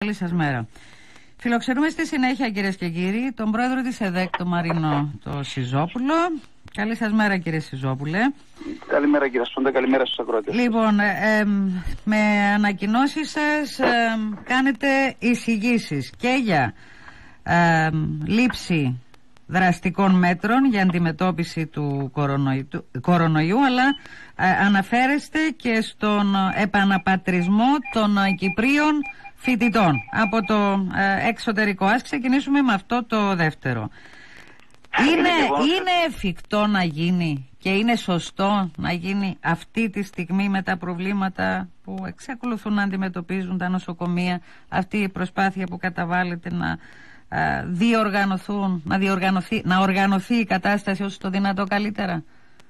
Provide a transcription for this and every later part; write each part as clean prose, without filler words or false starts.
Καλή σας μέρα. Φιλοξενούμε στη συνέχεια, κυρίες και κύριοι, τον πρόεδρο της ΕΔΕΚ, τον Μαρίνο το Σιζόπουλο. Καλή σας μέρα, κύριε Σιζόπουλε. Καλημέρα, κύριε Σπόντα, καλημέρα στους ακροατές. Λοιπόν, με ανακοινώσεις σας κάνετε εισηγήσεις και για λήψη δραστικών μέτρων για αντιμετώπιση του κορονοϊού, αλλά αναφέρεστε και στον επαναπατρισμό των Κυπρίων φοιτητών από το εξωτερικό. Ας ξεκινήσουμε με αυτό το δεύτερο. Είναι εφικτό να γίνει και είναι σωστό να γίνει αυτή τη στιγμή με τα προβλήματα που εξακολουθούν να αντιμετωπίζουν τα νοσοκομεία, αυτή η προσπάθεια που καταβάλλεται να οργανωθεί η κατάσταση όσο το δυνατό καλύτερα?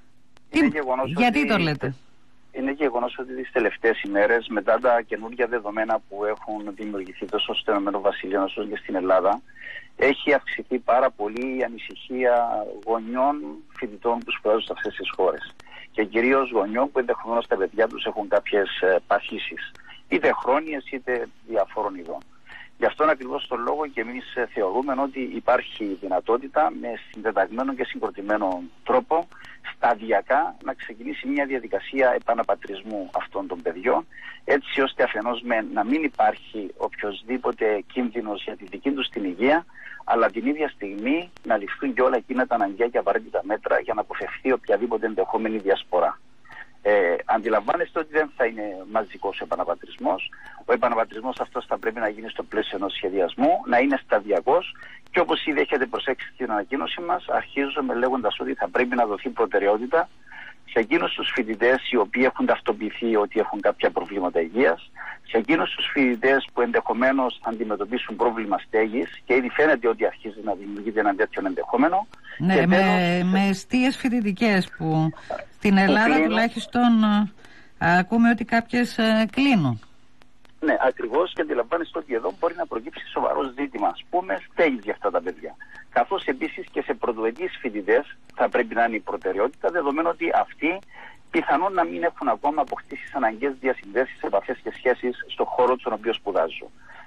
Γιατί το λέτε? Είναι γεγονός ότι τις τελευταίες ημέρες, μετά τα καινούργια δεδομένα που έχουν δημιουργηθεί τόσο στο Ηνωμένο Βασίλειο όσο και στην Ελλάδα, έχει αυξηθεί πάρα πολύ η ανησυχία γονιών φοιτητών που σπουδάζουν σε αυτές τις χώρες. Και κυρίως γονιών που ενδεχομένως τα παιδιά τους έχουν κάποιες παθήσεις, είτε χρόνιες είτε διαφόρων ειδών. Γι' αυτόν ακριβώς τον λόγο και εμείς θεωρούμε ότι υπάρχει δυνατότητα με συντεταγμένο και συγκροτημένο τρόπο σταδιακά να ξεκινήσει μια διαδικασία επαναπατρισμού αυτών των παιδιών, έτσι ώστε αφενός να μην υπάρχει οποιοσδήποτε κίνδυνος για τη δική τους την υγεία, αλλά την ίδια στιγμή να ληφθούν και όλα εκείνα τα αναγκαία και απαραίτητα μέτρα για να αποφευθεί οποιαδήποτε ενδεχόμενη διασπορά. Αντιλαμβάνεστε ότι δεν θα είναι μαζικός ο επαναπατρισμός. Ο επαναπατρισμός αυτός θα πρέπει να γίνει στο πλαίσιο ενός σχεδιασμού, να είναι σταδιακός και όπως ήδη έχετε προσέξει στην ανακοίνωση μας, αρχίζουμε λέγοντας ότι θα πρέπει να δοθεί προτεραιότητα σε εκείνους τους φοιτητές οι οποίοι έχουν ταυτοποιηθεί ότι έχουν κάποια προβλήματα υγείας, σε εκείνους τους φοιτητές που ενδεχομένως θα αντιμετωπίσουν πρόβλημα στέγης και ήδη φαίνεται ότι αρχίζει να δημιουργείται ένα τέτοιο ενδεχόμενο. Ναι, με εστίες φοιτητικές που στην Ελλάδα τουλάχιστον ακούμε ότι κάποιες κλείνουν. Ναι, ακριβώς, και αντιλαμβάνεστε ότι εδώ μπορεί να προκύψει σοβαρό ζήτημα, ας πούμε, στέγης για αυτά τα παιδιά. Καθώς επίσης και σε πρωτοετής φοιτητές θα πρέπει να είναι η προτεραιότητα, δεδομένου ότι αυτοί πιθανόν να μην έχουν ακόμα αποκτήσει τις αναγκαίες διασυνδέσεις, επαφές και σχέσεις στον χώρο στον οποίο σπουδάζουν.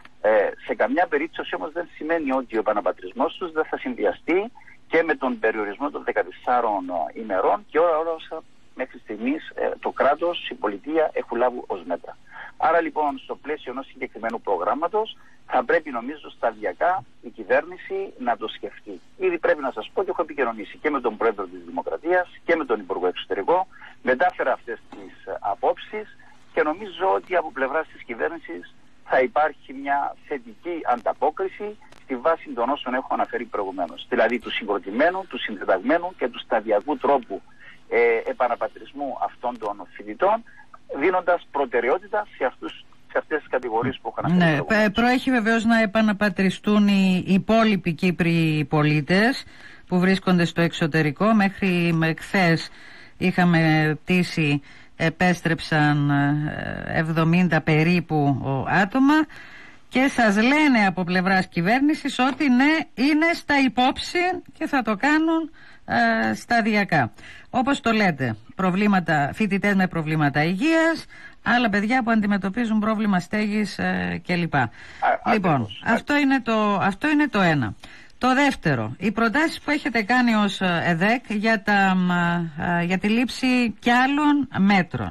Σε καμιά περίπτωση όμως δεν σημαίνει ότι ο επαναπατρισμός τους δεν θα συνδυαστεί και με τον περιορισμό των 14 ημερών και όλα όσα μέχρι στιγμής το κράτος, η πολιτεία έχουν λάβει ως μέτρα. Άρα λοιπόν στο πλαίσιο ενός συγκεκριμένου προγράμματος θα πρέπει νομίζω σταδιακά η κυβέρνηση να το σκεφτεί. Ήδη πρέπει να σας πω ότι έχω επικοινωνήσει και με τον Πρόεδρο της Δημοκρατίας και με τον Υπουργό Εξωτερικό, μετάφερα αυτές τις απόψεις και νομίζω ότι από πλευράς της κυβέρνησης θα υπάρχει μια θετική ανταπόκριση στη βάση των όσων έχω αναφέρει προηγουμένως. Δηλαδή του συγκροτημένου, του συντεταγμένου και του σταδιακού τρόπου επαναπατρισμού αυτών των φοιτητών, δίνοντας προτεραιότητα σε αυτές τις κατηγορίες που έχω αναφέρει. Ναι, προέχει βεβαίως να επαναπατριστούν οι υπόλοιποι Κύπροι πολίτες που βρίσκονται στο εξωτερικό. Μέχρι χθες είχαμε πτήσει, επέστρεψαν 70 περίπου άτομα και σας λένε από πλευράς κυβέρνησης ότι ναι, είναι στα υπόψη και θα το κάνουν σταδιακά. Όπως το λέτε, φοιτητές με προβλήματα υγείας, άλλα παιδιά που αντιμετωπίζουν πρόβλημα στέγης κλπ. Λοιπόν, αυτό είναι το ένα. Το δεύτερο, οι προτάσεις που έχετε κάνει ως ΕΔΕΚ για τη λήψη κι άλλων μέτρων.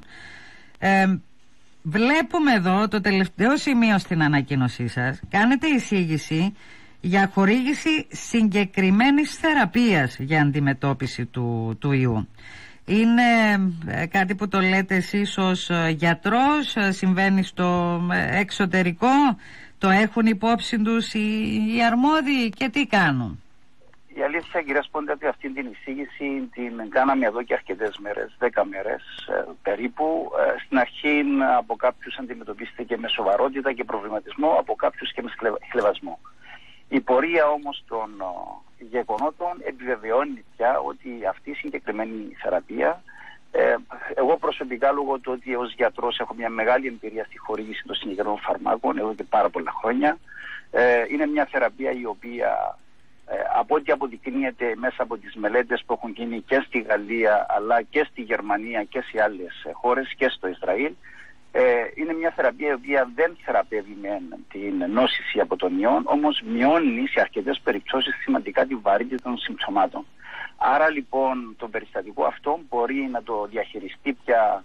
Βλέπουμε εδώ το τελευταίο σημείο στην ανακοίνωσή σας. Κάνετε εισήγηση για χορήγηση συγκεκριμένης θεραπείας για αντιμετώπιση του ιού. Είναι κάτι που το λέτε εσείς ως γιατρός, συμβαίνει στο εξωτερικό, το έχουν υπόψη τους οι αρμόδιοι και τι κάνουν? Η αλήθεια, κυρία Σπόντα, ότι αυτή την εισήγηση την κάναμε εδώ και αρκετές μέρες, 10 μέρες περίπου. Στην αρχή από κάποιους αντιμετωπίστηκε με σοβαρότητα και προβληματισμό, από κάποιους και με χλευασμό. Η πορεία όμως των γεγονότων επιβεβαιώνει πια ότι αυτή η συγκεκριμένη θεραπεία, εγώ προσωπικά λόγω του ότι ως γιατρός έχω μια μεγάλη εμπειρία στη χορήγηση των συγκεκριμένων φαρμάκων εδώ και πάρα πολλά χρόνια, είναι μια θεραπεία η οποία από ό,τι αποδεικνύεται μέσα από τις μελέτες που έχουν γίνει και στη Γαλλία αλλά και στη Γερμανία και σε άλλες χώρες και στο Ισραήλ, Είναι μια θεραπεία η οποία δεν θεραπεύει με την νόσηση από τον ιό, όμως μειώνει σε αρκετές περιπτώσεις σημαντικά τη βαρύτητα των συμπτωμάτων. Άρα λοιπόν το περιστατικό αυτό μπορεί να το διαχειριστεί πια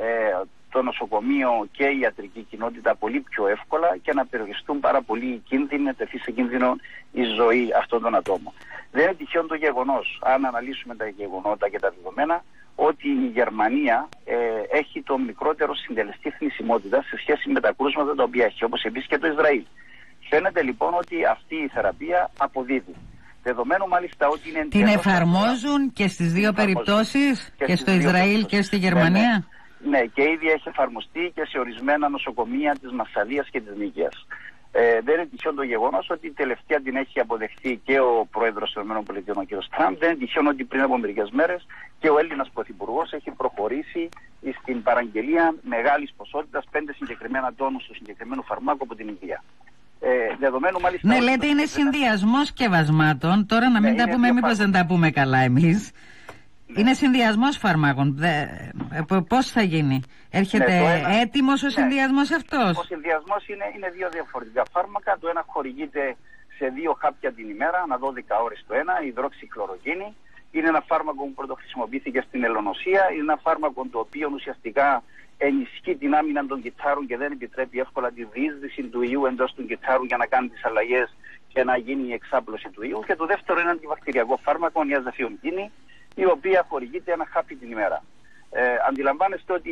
το νοσοκομείο και η ιατρική κοινότητα πολύ πιο εύκολα και να περιοριστούν πάρα πολύ οι κίνδυνοι, να τεθεί σε κίνδυνο η ζωή αυτών των ατόμων. Δεν είναι τυχαίο το γεγονός, αν αναλύσουμε τα γεγονότα και τα δεδομένα, ότι η Γερμανία έχει το μικρότερο συντελεστή θνησιμότητα σε σχέση με τα κρούσματα τα οποία έχει, όπως επίσης και το Ισραήλ. Φαίνεται λοιπόν ότι αυτή η θεραπεία αποδίδει. Δεδομένου μάλιστα ότι είναι... Την εφαρμόζουν και στις δύο περιπτώσεις, και στο Ισραήλ και στη Γερμανία. Ναι, και ήδη έχει εφαρμοστεί και σε ορισμένα νοσοκομεία της Μασσαλίας και της Νίκαιας. Δεν είναι τυχαίο το γεγονός ότι τελευταία την έχει αποδεχθεί και ο πρόεδρος των ΗΠΑ, ο κ. Τραμπ. Δεν είναι τυχαίο ότι πριν από μερικές μέρες και ο Έλληνας πρωθυπουργός έχει προχωρήσει στην παραγγελία μεγάλης ποσότητας, 5 συγκεκριμένα τόνους του συγκεκριμένου φαρμάκου από την Ινδία. Μάλιστα, ναι, λέτε είναι συνδυασμός σκευασμάτων. Τώρα να μην τα πούμε, μήπως δεν τα πούμε καλά εμείς. Ναι. Είναι συνδυασμός φαρμάκων. Πώς θα γίνει? Έρχεται έτοιμος ο συνδυασμός αυτός? Ο συνδυασμός είναι δύο διαφορετικά φάρμακα. Το ένα χορηγείται σε 2 χάπια την ημέρα, ανά 12 ώρες το ένα, υδροξυκλωροκίνη. Είναι ένα φάρμακο που πρωτοχρησιμοποιήθηκε στην ελονοσία. Είναι ένα φάρμακο το οποίο ουσιαστικά ενισχύει την άμυνα των κυττάρων και δεν επιτρέπει εύκολα τη διείσδυση του ιού εντός των κυττάρων για να κάνει τις αλλαγές και να γίνει η εξάπλωση του ιού. Και το δεύτερο είναι ένα αντιβακτηριακό φάρμακο, η αζαφιονκίνη, η οποία χορηγείται ένα χάπι την ημέρα. Αντιλαμβάνεστε ότι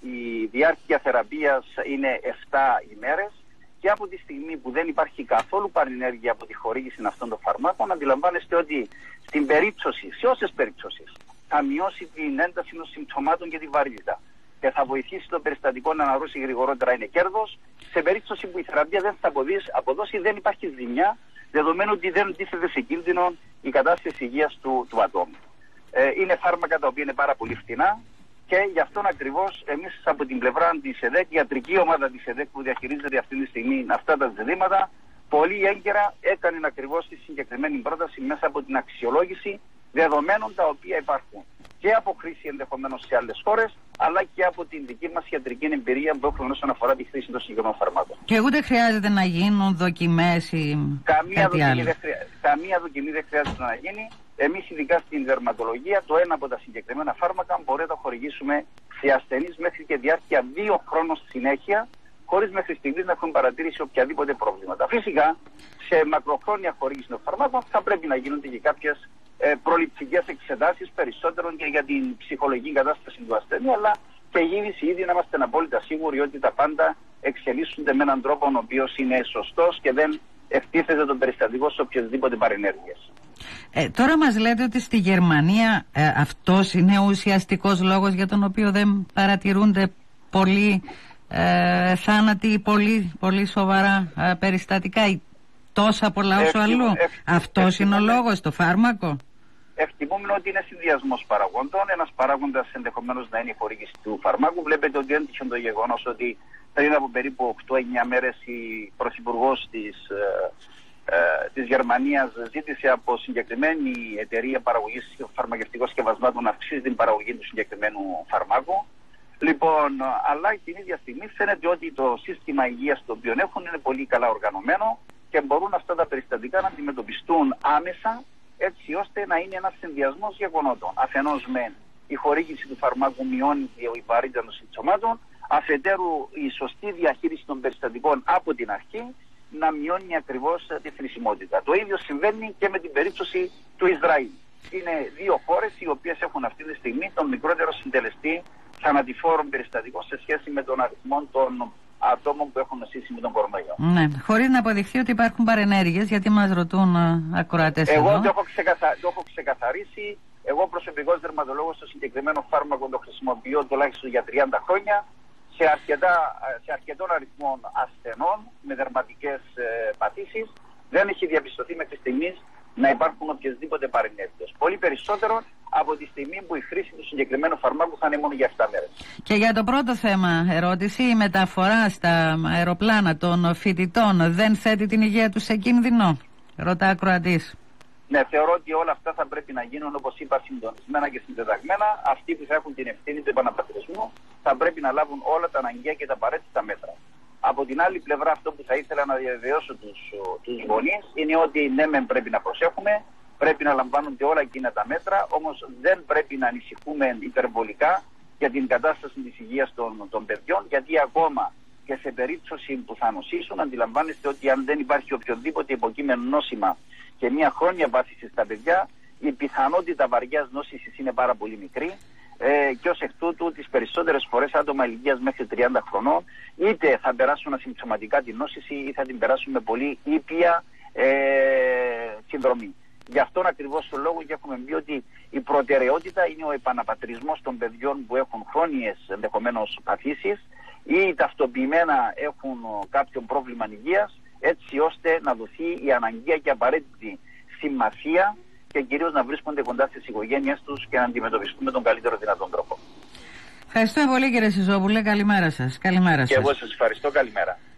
η διάρκεια θεραπείας είναι 7 ημέρες και από τη στιγμή που δεν υπάρχει καθόλου παρενέργεια από τη χορήγηση αυτών των φαρμάκων, αντιλαμβάνεστε ότι στην περίπτωση, σε όσες περιπτώσεις, θα μειώσει την ένταση των συμπτωμάτων και τη βαρύτητα και θα βοηθήσει το περιστατικό να αναρρώσει γρηγορότερα, είναι κέρδος. Σε περίπτωση που η θεραπεία δεν θα αποδώσει, δεν υπάρχει ζημιά, δεδομένου ότι δεν τίθεται σε κίνδυνο η κατάσταση υγείας του ατόμου. Είναι φάρμακα τα οποία είναι πάρα πολύ φτηνά και γι' αυτόν ακριβώς εμείς από την πλευρά της ΕΔΕΚ, η ιατρική ομάδα της ΕΔΕΚ που διαχειρίζεται αυτή τη στιγμή αυτά τα ζητήματα, πολύ έγκαιρα έκανε ακριβώς τη συγκεκριμένη πρόταση μέσα από την αξιολόγηση δεδομένων τα οποία υπάρχουν και από χρήση ενδεχομένως σε άλλες χώρες, αλλά και από την δική μας ιατρική εμπειρία που έχουμε όσον αφορά τη χρήση των συγκεκριμένων φαρμάκων. Και ούτε χρειάζεται να γίνουν δοκιμές ή καμία δοκιμή δεν χρειάζεται να γίνει. Εμείς ειδικά στην δερματολογία το ένα από τα συγκεκριμένα φάρμακα μπορεί να το χορηγήσουμε σε ασθενείς μέχρι και διάρκεια 2 χρόνων συνέχεια, χωρίς μέχρι στιγμής να έχουν παρατηρήσει οποιαδήποτε προβλήματα. Φυσικά, σε μακροχρόνια χορήγηση των φαρμάκων θα πρέπει να γίνονται και κάποιες προληπτικές εξετάσεις περισσότερων και για την ψυχολογική κατάσταση του ασθενή, αλλά και γύριση ήδη να είμαστε απόλυτα σίγουροι ότι τα πάντα εξελίσσονται με έναν τρόπο ο οποίος είναι σωστός και δεν εκτίθεται το περιστατικό σε οποιασδήποτε παρενέργειες. Τώρα μας λέτε ότι στη Γερμανία αυτός είναι ο ουσιαστικός λόγος για τον οποίο δεν παρατηρούνται πολλοί θάνατοι, πολύ σοβαρά περιστατικά ή τόσα πολλά όσο αλλού. Αυτός είναι ο λόγος, το φάρμακο? Εκτιμούμε ότι είναι συνδυασμός παραγόντων. Ένας παράγοντας ενδεχομένως να είναι η χορήγηση του φαρμάκου. Βλέπετε ότι έντυχε το γεγονός ότι πριν από περίπου 8-9 μέρες η πρωθυπουργός της Γερμανίας ζήτησε από συγκεκριμένη εταιρεία παραγωγής φαρμακευτικών σκευασμάτων να αυξήσει την παραγωγή του συγκεκριμένου φαρμάκου. Λοιπόν, αλλά την ίδια στιγμή φαίνεται ότι το σύστημα υγείας το οποίο έχουν είναι πολύ καλά οργανωμένο και μπορούν αυτά τα περιστατικά να αντιμετωπιστούν άμεσα, έτσι ώστε να είναι ένας συνδυασμός γεγονότων. Αφενός με η χορήγηση του φαρμάκου μειώνει η βαρύτητα των συμπτωμάτων, αφετέρου η σωστή διαχείριση των περιστατικών από την αρχή να μειώνει ακριβώς τη θνησιμότητα. Το ίδιο συμβαίνει και με την περίπτωση του Ισραήλ. Είναι 2 χώρες οι οποίες έχουν αυτή τη στιγμή τον μικρότερο συντελεστή θανατηφόρων περιστατικών σε σχέση με τον αριθμό των ατόμων που έχουν νοσήσει με τον κορονοϊό. Ναι, χωρίς να αποδειχθεί ότι υπάρχουν παρενέργειες, γιατί μας ρωτούν ακροατές εδώ. Εγώ το έχω ξεκαθαρίσει. Εγώ προσωπικός δερματολόγος στο συγκεκριμένο φάρμακο το χρησιμοποιώ τουλάχιστον για 30 χρόνια σε αρκετών αριθμών ασθενών με δερματικές παθήσεις. Δεν έχει διαπιστωθεί μέχρι στιγμής να υπάρχουν οποιασδήποτε παρενέργειες. Πολύ περισσότερο από τη στιγμή που η χρήση του συγκεκριμένου φαρμάκου θα είναι μόνο για 7 μέρες. Και για το πρώτο θέμα ερώτηση, η μεταφορά στα αεροπλάνα των φοιτητών δεν θέτει την υγεία τους σε κίνδυνο? Ρωτά ακροατής. Ναι, θεωρώ ότι όλα αυτά θα πρέπει να γίνουν, όπως είπα, συντονισμένα και συντεταγμένα. Αυτοί που θα έχουν την ευθύνη του επαναπατρισμού θα πρέπει να λάβουν όλα τα αναγκαία και τα απαραίτητα μέτρα. Από την άλλη πλευρά, αυτό που θα ήθελα να διαβεβαιώσω τους γονείς είναι ότι ναι, μεν πρέπει να προσέχουμε, πρέπει να λαμβάνονται όλα εκείνα τα μέτρα, όμως δεν πρέπει να ανησυχούμε υπερβολικά για την κατάσταση της υγείας των παιδιών, γιατί ακόμα και σε περίπτωση που θα νοσήσουν, αντιλαμβάνεστε ότι αν δεν υπάρχει οποιοδήποτε υποκείμενο νόσημα και μια χρόνια πάθηση στα παιδιά, η πιθανότητα βαριάς νόσησης είναι πάρα πολύ μικρή. Και ως εκ τούτου τις περισσότερες φορές άτομα ηλικίας μέχρι 30 χρονών είτε θα περάσουν ασυμπτωματικά την νόσηση ή θα την περάσουν με πολύ ήπια συνδρομή. Γι' αυτόν ακριβώς το λόγο και έχουμε πει ότι η προτεραιότητα είναι ο επαναπατρισμός των παιδιών που έχουν χρόνιες ενδεχομένως παθήσεις ή ταυτοποιημένα έχουν κάποιο πρόβλημα υγείας, έτσι ώστε να δοθεί η αναγκαία και απαραίτητη συμμαθία και κυρίως να βρίσκονται κοντά στις οικογένειες τους και να αντιμετωπιστούν με τον καλύτερο δυνατόν τρόπο. Ευχαριστώ πολύ, κύριε Σιζόπουλε. Καλημέρα σας. Και εγώ σας ευχαριστώ. Καλημέρα.